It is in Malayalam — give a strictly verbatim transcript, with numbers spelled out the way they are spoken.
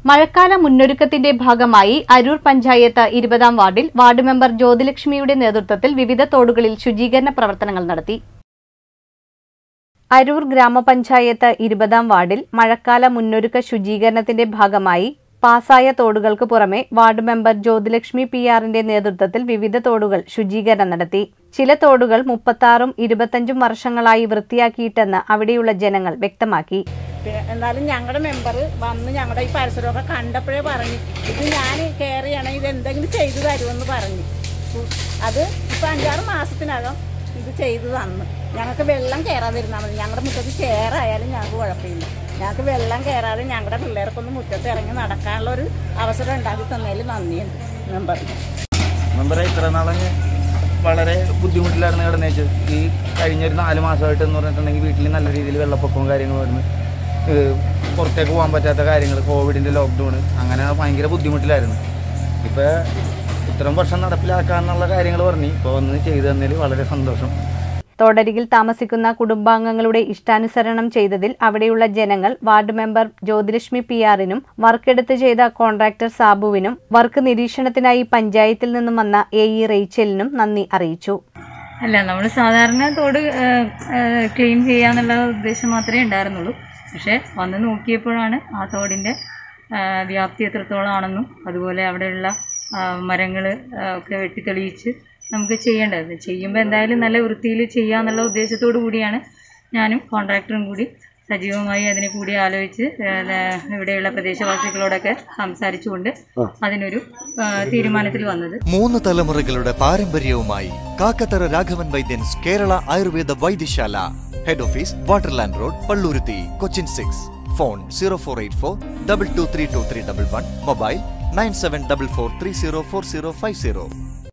മഴക്കാല മുന്നൊരുക്കത്തിന്റെ ഭാഗമായി അരൂർ പഞ്ചായത്ത് ഇരുപതാം വാർഡിൽ വാർഡ് മെമ്പർ ജ്യോതിലക്ഷ്മിയുടെ നേതൃത്വത്തിൽ വിവിധ തോടുകളിൽ ശുചീകരണ പ്രവർത്തനങ്ങൾ നടത്തി. അരൂർ ഗ്രാമപഞ്ചായത്ത് ഇരുപതാം വാർഡിൽ മഴക്കാല മുന്നൊരുക്ക ശുചീകരണത്തിന്റെ ഭാഗമായി പാസായ തോടുകൾക്ക് പുറമെ വാർഡ് മെമ്പർ ജ്യോതിലക്ഷ്മി പി ആറിന്റെ നേതൃത്വത്തിൽ വിവിധ തോടുകൾ ശുചീകരണം നടത്തി. ചില തോടുകൾ മുപ്പത്താറും ഇരുപത്തഞ്ചും വർഷങ്ങളായി വൃത്തിയാക്കിയിട്ടെന്ന് അവിടെയുള്ള ജനങ്ങൾ വ്യക്തമാക്കി. എന്നാലും ഞങ്ങളുടെ മെമ്പർ വന്ന് ഞങ്ങളുടെ ഈ പരിസരമൊക്കെ കണ്ടപ്പോഴേ പറഞ്ഞു, ഇത് ഞാൻ കയറിയാണ്, ഇത് എന്തെങ്കിലും ചെയ്തു തരുമെന്ന് പറഞ്ഞു. അത് ഇപ്പം അഞ്ചാറ് മാസത്തിനകം ഇത് ചെയ്തു തന്നു. ഞങ്ങൾക്ക് വെള്ളം കയറാതിരുന്നാൽ മതി. ഞങ്ങളുടെ മുറ്റത്ത് ചേറായാലും ഞങ്ങൾക്ക് കുഴപ്പമില്ല. ഞങ്ങൾക്ക് വെള്ളം കയറാതെ ഞങ്ങളുടെ പിള്ളേർക്കൊന്ന് മുറ്റത്ത് ഇറങ്ങി നടക്കാനുള്ള ഒരു അവസരം ഉണ്ടാക്കി തന്നതിൽ നന്ദിയുണ്ട് മെമ്പറിന്. മെമ്പറെ ഇത്ര നാളെ വളരെ ബുദ്ധിമുട്ടിലായിരുന്നു കിടന്നേച്ച്. ഈ കഴിഞ്ഞൊരു നാല് മാസമായിട്ട് എന്ന് പറഞ്ഞിട്ടുണ്ടെങ്കിൽ വീട്ടിൽ നല്ല രീതിയിൽ വെള്ളപ്പൊക്കവും കാര്യങ്ങളും വരുന്നു, പുറത്തേക്ക് പോകാൻ പറ്റാത്ത കാര്യങ്ങൾ, കോവിഡിൻ്റെ ലോക്ക്ഡൗൺ, അങ്ങനെ ഭയങ്കര ബുദ്ധിമുട്ടിലായിരുന്നു. ഇപ്പോൾ ഇത്രയും വർഷം നടപ്പിലാക്കാനുള്ള കാര്യങ്ങൾ പറഞ്ഞ് ഇപ്പോൾ വന്ന് ചെയ്തു തന്നതിൽ വളരെ സന്തോഷം. തോടരികിൽ താമസിക്കുന്ന കുടുംബാംഗങ്ങളുടെ ഇഷ്ടാനുസരണം ചെയ്തതിൽ അവിടെയുള്ള ജനങ്ങൾ വാർഡ് മെമ്പർ ജ്യോതിലക്ഷ്മി പി ആറിനും വർക്കെടുത്ത് ചെയ്ത കോൺട്രാക്ടർ സാബുവിനും വർക്ക് നിരീക്ഷണത്തിനായി പഞ്ചായത്തിൽ നിന്നും വന്ന എ ഇ റേച്ചലിനും നന്ദി അറിയിച്ചു. അല്ല, നമ്മൾ സാധാരണ തോട് ക്ലീൻ ചെയ്യാന്നുള്ള ഉദ്ദേശം മാത്രമേ ഉണ്ടായിരുന്നുള്ളൂ. പക്ഷേ വന്ന് നോക്കിയപ്പോഴാണ് ആ തോടിൻ്റെ വ്യാപ്തി എത്രത്തോളം ആണെന്നും അതുപോലെ അവിടെയുള്ള മരങ്ങൾ ഒക്കെ വെട്ടിത്തെളിയിച്ച് നമുക്ക് ചെയ്യേണ്ടത്. ചെയ്യുമ്പോൾ എന്തായാലും നല്ല വൃത്തിയിൽ ചെയ്യാന്നുള്ള ഉദ്ദേശത്തോടു കൂടിയാണ് ഞാനും കോൺട്രാക്ടറും കൂടി സജീവമായി അതിനെ കൂടി ആലോചിച്ച് ഇവിടെയുള്ള പ്രദേശവാസികളോടൊക്കെ സംസാരിച്ചുകൊണ്ട് അതിനൊരു തീരുമാനത്തിൽ വന്നത്. മൂന്ന് തലമുറകളുടെ പാരമ്പര്യവുമായി Kakkathara Raghavan Vaidyans Kerala Ayurveda Vaidyasala, head office Waterland road, Palluruthy, Cochin six. Phone zero four eight four double two three two three double one. Mobile nine seven double four three zero four zero five zero.